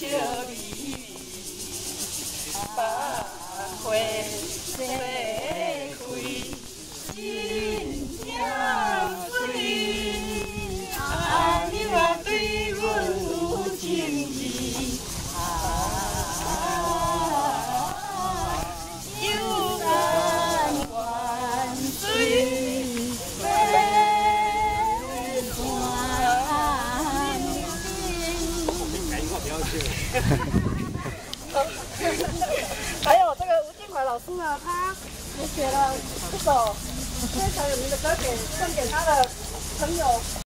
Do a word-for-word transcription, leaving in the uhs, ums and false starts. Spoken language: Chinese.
你，百花盛开，真正水。啊，你若对阮有情意，啊，有缘万水还有这个吴建怀老师呢，他也写了这首非常有名的歌给送给他的朋友。